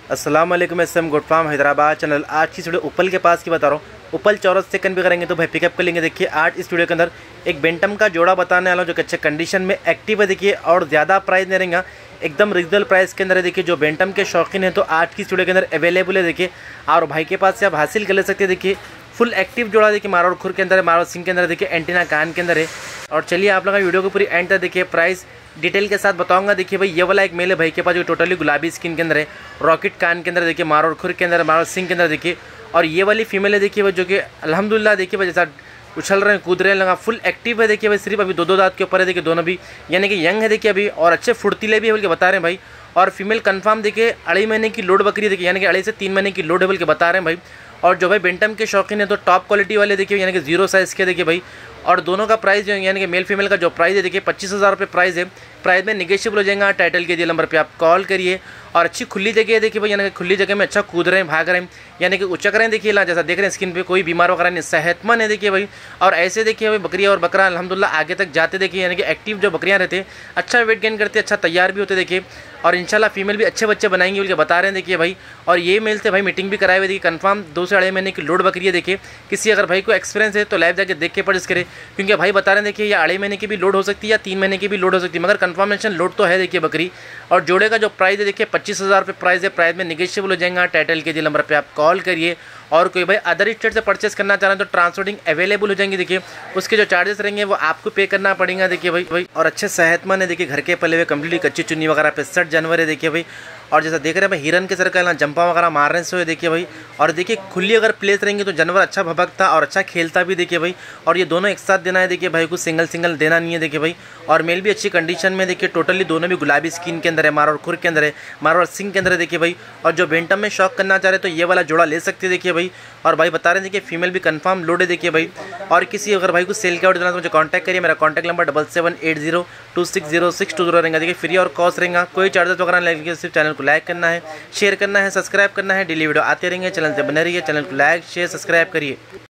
अस्सलाम वालेकुम। SM good farm Hyderabad channel. आज की वीडियो उपल के पास की बता रहा हूँ। उपल चौरस सेकंड भी करेंगे तो भाई पिकअप कर लेंगे। देखिए आज इस वीडियो के अंदर एक बेंटम का जोड़ा बताने वाला हूँ जो कि अच्छे कंडीशन में एक्टिव है। देखिए और ज़्यादा प्राइस नहीं रहेगा, एकदम रिजनेबल प्राइस के अंदर है। देखिए जो बेंटम के शौकीन है तो आज की इस वीडियो के अंदर अवेलेबल है। देखिए और भाई के पास से आप हासिल कर ले सकते हैं। देखिए फुल एक्टिव जोड़ा देखिए मारवाड़ खुर के अंदर है, मारवाड़ सिंह के अंदर देखिए एंटीना कान के अंदर है। और चलिए आप लोग वीडियो को पूरी एंड तक देखिए, प्राइस डिटेल के साथ बताऊंगा। देखिए भाई ये वाला एक मेल है भाई के पास जो टोटली गुलाबी स्किन के अंदर है, रॉकेट कान के अंदर देखिए, मारवाड़ खुर के अंदर, मारवाड़ सिंह के अंदर देखिए। और ये वाली फीमेल है देखिए भाई जो कि अल्हम्दुलिल्लाह देखिए भाई जैसा उछल रहे हैं कूद रहे हैं लगा, फुल एक्टिव है। देखिए भाई सिर्फ अभी दो दांत के ऊपर है देखिए, दोनों भी यानी कि यंग है देखिए अभी, और अच्छे फुर्तीले भी है बोल के बता रहे हैं भाई। और फीमेल कंफर्म देखिए 2.5 महीने की लोड बकरी देखिए, यानी कि 2.5 से 3 महीने की लोड है बोल के बता रहे हैं भाई। और जो भाई बेंटम के शौकीन है तो टॉप क्वालिटी वाले देखिए, यानी कि 0 साइज़ के देखिए भाई। और दोनों का प्राइस जो यानी कि मेल फीमेल का जो प्राइस है देखिए 25,000 रुपये प्राइस है। प्राइस में निगेशियबल हो जाएगा। टाइटल के दिए नंबर पे आप कॉल करिए। और अच्छी खुली जगह है देखिए भाई, यानी कि खुली जगह में अच्छा कूद रहे हैं, भाग रहे हैं, यानी कि उचक रहे हैं देखिए ला, जैसा देख रहे हैं स्किन पे कोई बीमार वगैरह नहीं, सेहतमंद है देखिए भाई। और ऐसे देखिए भाई बकरियाँ और बकरा अल्हम्दुलिल्लाह आगे तक जाते देखिए, यानी कि एक्टिव जो बकरियाँ रहते हैं अच्छा वेट गेन करते, अच्छा तैयार भी होते देखिए। और इंशाल्लाह फीमेल भी अच्छे बच्चे बनाएंगे बोल के बता रहे हैं देखिए भाई। और ये मेल से भाई मीटिंग भी कराए हुए देखिए, कंफर्म 2 से 2.5 महीने की लोड बकरी है देखिए। किसी अगर भाई को एक्सपीरियंस है तो लाइव जाके देख के परचेस करे, क्योंकि भाई बता रहे हैं देखिए या 2.5 महीने की भी लोड हो सकती है या 3 महीने की भी लोड हो सकती है, मगर कंफर्मेशन लोड तो है देखिए बकरी। और जोड़े का जो प्राइस है देखिए 25,000 रुपये प्राइस है। प्राइस में निगेशियबल हो जाएगा। टाइटल के दिए नंबर पे आप कॉल करिए। और कोई भाई अदर स्टेट से परचेस करना चाह रहे हैं तो ट्रांसपोर्टिंग अवेलेबल हो जाएंगे देखिए, उसके जो चार्जेस रहेंगे वो आपको पे करना पड़ेगा देखिए भाई। और अच्छे सेहतमंद है देखिए, घर के पले हुए कम्प्लीटली कच्ची चुन्नी वगैरह पे 60 जानवर है देखिए भाई। और जैसा देख रहे हैं भाई हिरन के सर्कल ना जंपा वगैरह मारने से हुए देखिए भाई। और देखिए खुली अगर प्लेस रहेंगे तो जानवर अच्छा भभकता और अच्छा खेलता भी देखिए भाई। और ये दोनों एक साथ देना है देखिए भाई, कुछ सिंगल देना नहीं है देखिए भाई। और मेल भी अच्छी कंडीशन में देखिए, टोटली दोनों भी गुलाबी स्किन के अंदर है, मारवाड़ खुर के अंदर है, मारवाड़ सिंह के अंदर है देखिए भाई। और जो बेंटम में शौक करना चाह रहे तो ये वाला जोड़ा ले सकते देखिए भाई। और भाई बता रहे हैं देखिए फीमेल भी कंफर्म लोड है देखिए भाई। और किसी अगर भाई को सेल के ऑर्डर देना तो मुझे कांटेक्ट करिए। मेरा कांटेक्ट नंबर 7780260620 रहेगा देखिए, फ्री और कॉस्ट रहेगा, कोई चार्जेस वगैरह नहीं लगेंगे। सिर्फ चैनल को लाइक करना है, शेयर करना है, सब्सक्राइब करना है। डेली वीडियो आते रहेंगे, चैनल से बने रहिए। चैनल को लाइक शेयर सब्सक्राइब करिए।